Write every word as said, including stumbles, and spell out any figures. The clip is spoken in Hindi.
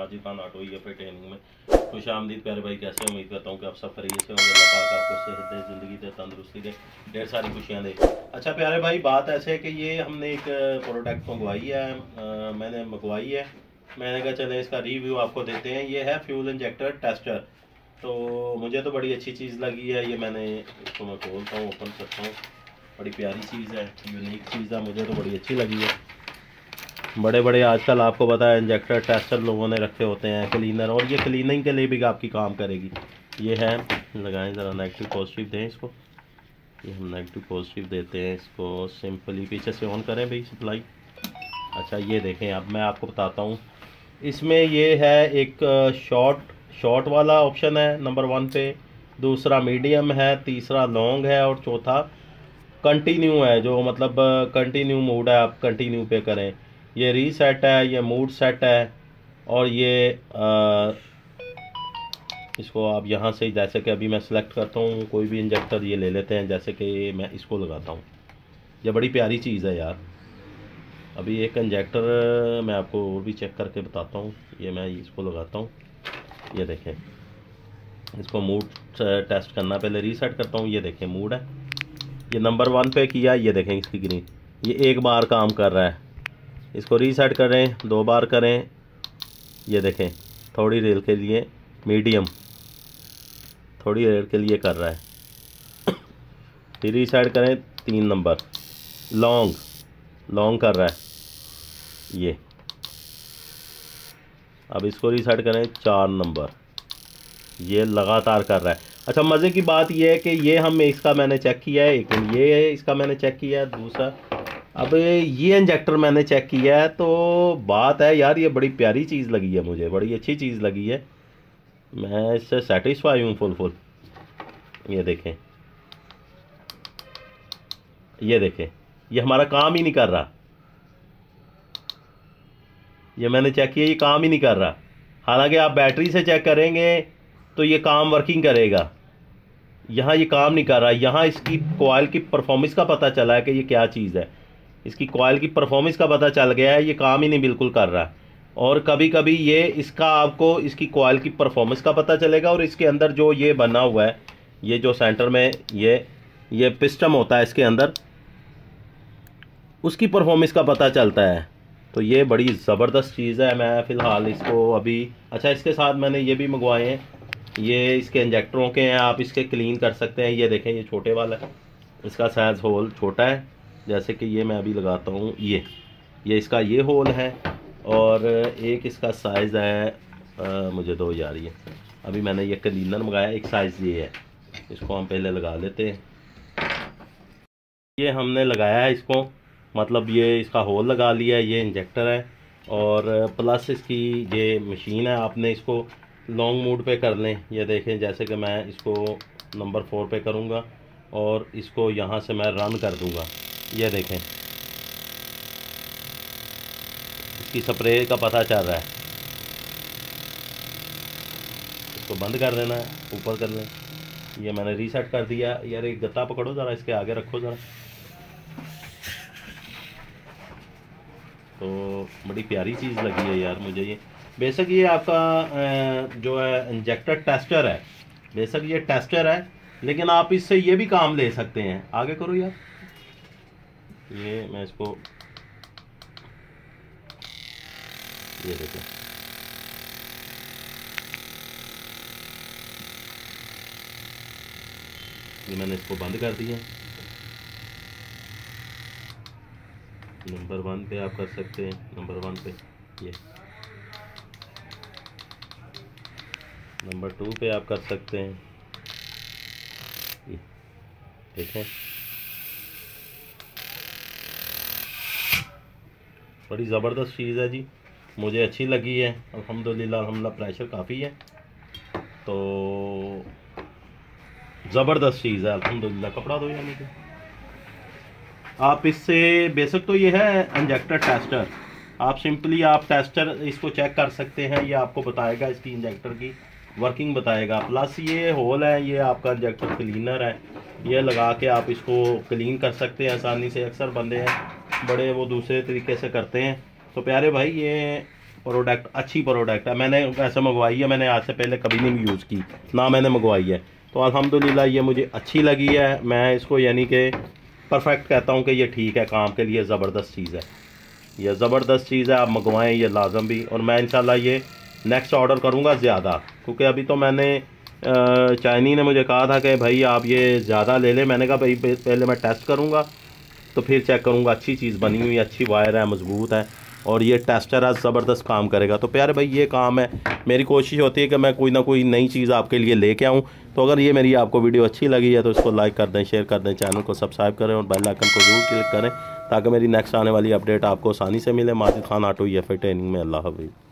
Majid Khan auto E F A training में खुश आमदीद प्यारे भाई। कैसे उम्मीद करता हूँ कि आप सब खैरियत से होंगे। अल्लाह पाक आपको सेहत दे, ज़िंदगी दे, तंदुरुस्ती दे, ढेर सारी खुशियाँ दे। अच्छा प्यारे भाई, बात ऐसे है कि ये हमने एक प्रोडक्ट मंगवाई है, आ, मैंने मंगवाई है, मैंने कहा चले इसका रिव्यू आपको देते हैं। ये है फ्यूल इंजेक्टर टेस्टर। तो मुझे तो बड़ी अच्छी चीज़ लगी है ये। मैंने इसको मैं खोलता हूँ, ओपन करता हूँ, बड़ी प्यारी चीज़ है, यूनिक चीज़ है, मुझे तो बड़ी अच्छी लगी है। बड़े बड़े आजकल आपको पता है इंजेक्टर टेस्टर लोगों ने रखे होते हैं, क्लीनर, और ये क्लीनिंग के लिए भी आपकी काम करेगी। ये है, लगाएं ज़रा, नेगेटिव पॉजिटिव दें इसको। ये हम नेगेटिव पॉजिटिव देते हैं इसको। सिंपली पीछे से ऑन करें भाई सप्लाई। अच्छा ये देखें, अब मैं आपको बताता हूँ। इसमें ये है एक शॉर्ट शॉर्ट वाला ऑप्शन है नंबर वन पे, दूसरा मीडियम है, तीसरा लॉन्ग है, और चौथा कंटिन्यू है, जो मतलब कंटिन्यू मोड है, आप कंटिन्यू पे करें। ये रीसेट है, ये मूड सेट है, और ये आ, इसको आप यहाँ से, जैसे कि अभी मैं सिलेक्ट करता हूँ कोई भी इंजेक्टर, ये ले लेते हैं, जैसे कि मैं इसको लगाता हूँ। ये बड़ी प्यारी चीज़ है यार। अभी एक इंजेक्टर मैं आपको और भी चेक करके बताता हूँ। ये मैं इसको लगाता हूँ, ये देखें, इसको मूड टेस्ट करना, पहले रीसेट करता हूँ। ये देखें मूड है, ये नंबर वन पे किया, ये देखें इसकी ग्रीन, ये एक बार काम कर रहा है। इसको रीसेट करें, दो बार करें, ये देखें थोड़ी देर के लिए मीडियम, थोड़ी देर के लिए कर रहा है। फिर रीसेट करें, तीन नंबर लॉन्ग लॉन्ग कर रहा है ये। अब इसको रीसेट करें, चार नंबर, ये लगातार कर रहा है। अच्छा मज़े की बात ये है कि ये हम इसका मैंने चेक किया है, एक ये इसका मैंने चेक किया है, दूसरा अब ये इंजेक्टर मैंने चेक किया है। तो बात है यार, ये बड़ी प्यारी चीज़ लगी है मुझे, बड़ी अच्छी चीज़ लगी है, मैं इससे सेटिस्फाई हूँ फुल फुल। ये देखें, ये देखें, ये हमारा काम ही नहीं कर रहा। ये मैंने चेक किया, ये काम ही नहीं कर रहा। हालांकि आप बैटरी से चेक करेंगे तो ये काम वर्किंग करेगा, यहाँ ये काम नहीं कर रहा। यहाँ इसकी कॉइल की परफॉर्मेंस का पता चला है कि ये क्या चीज़ है, इसकी कॉइल की परफॉर्मेंस का पता चल गया है, ये काम ही नहीं बिल्कुल कर रहा। और कभी कभी ये इसका आपको इसकी कॉइल की परफॉर्मेंस का पता चलेगा, और इसके अंदर जो ये बना हुआ है, ये जो सेंटर में ये ये पिस्टन होता है इसके अंदर, उसकी परफॉर्मेंस का पता चलता है। तो ये बड़ी ज़बरदस्त चीज़ है। मैं फ़िलहाल इसको अभी, अच्छा इसके साथ मैंने ये भी मंगवाए हैं, ये इसके इंजेक्टरों के हैं, आप इसके क्लीन कर सकते हैं। ये देखें, ये छोटे वाला है, इसका साइज़ होल छोटा है, जैसे कि ये मैं अभी लगाता हूँ, ये ये इसका ये होल है, और एक इसका साइज़ है, आ, मुझे दो यार, ये अभी मैंने ये क्लीनर मंगाया, एक साइज़ ये है, इसको हम पहले लगा लेते हैं। ये हमने लगाया है इसको, मतलब ये इसका होल लगा लिया है, ये इंजेक्टर है, और प्लस इसकी ये मशीन है। आपने इसको लॉन्ग मोड पे कर लें। ये देखें, जैसे कि मैं इसको नंबर फोर पे करूँगा और इसको यहाँ से मैं रन कर दूँगा। ये देखें, इसकी स्प्रे का पता चल रहा है। इसको बंद कर देना है, ऊपर कर लें। ये मैंने रीसेट कर दिया। यार एक गत्ता पकड़ो ज़रा, इसके आगे रखो ज़रा। तो बड़ी प्यारी चीज़ लगी है यार मुझे ये। बेशक ये आपका जो है इंजेक्टर टेस्टर है, बेशक ये टेस्टर है, लेकिन आप इससे ये भी काम ले सकते हैं। आगे करो यार, ये मैं इसको, ये देखो, ये मैंने इसको बंद कर दिया। नंबर वन पे आप कर सकते हैं, नंबर वन पे ये, नंबर टू पे आप कर सकते हैं, ये ठीक है। बड़ी ज़बरदस्त चीज़ है जी, मुझे अच्छी लगी है अल्हम्दुलिल्लाह। अल्हम्दुलिल्लाह प्रेशर काफ़ी है, तो ज़बरदस्त चीज़ है अल्हम्दुलिल्लाह। कपड़ा दो यानी कि आप इससे, बेशक तो ये है इंजेक्टर टेस्टर, आप सिंपली आप टेस्टर इसको चेक कर सकते हैं, ये आपको बताएगा इसकी इंजेक्टर की वर्किंग बताएगा। प्लस ये होल है, ये आपका इंजेक्टर क्लीनर है, ये लगा के आप इसको क्लीन कर सकते हैं आसानी से। अक्सर बंदे हैं बड़े वो दूसरे तरीके से करते हैं। तो प्यारे भाई, ये प्रोडक्ट अच्छी प्रोडक्ट है, मैंने ऐसे मंगवाई है, मैंने आज से पहले कभी नहीं यूज़ की, ना मैंने मंगवाई है, तो अल्हम्दुलिल्लाह ये मुझे अच्छी लगी है। मैं इसको यानी कि परफेक्ट कहता हूँ कि ये ठीक है, काम के लिए ज़बरदस्त चीज़ है, ये ज़बरदस्त चीज़ है, आप मंगवाएं ये लाजम भी। और मैं इंशाल्लाह ये नेक्स्ट ऑर्डर करूँगा ज़्यादा, क्योंकि अभी तो मैंने चाइनी ने मुझे कहा था कि भाई आप ये ज़्यादा ले लें, मैंने कहा भाई पहले मैं टेस्ट करूँगा तो फिर चेक करूँगा, अच्छी चीज़ बनी हुई, अच्छी वायर है, मज़बूत है, और ये टेस्टर आज ज़बरदस्त काम करेगा। तो प्यारे भाई ये काम है, मेरी कोशिश होती है कि मैं कोई ना कोई नई चीज़ आपके लिए लेके आऊँ। तो अगर ये मेरी आपको वीडियो अच्छी लगी है तो इसको लाइक कर दें, शेयर कर दें, चैनल को सब्सक्राइब करें और बेल आइकन को ज़रूर क्लिक करें ताकि मेरी नेक्स्ट आने वाली अपडेट आपको आसानी से मिले। माजिद खान ऑटो ये फिर ट्रेनिंग में। अल्लाह हाफ़िज़।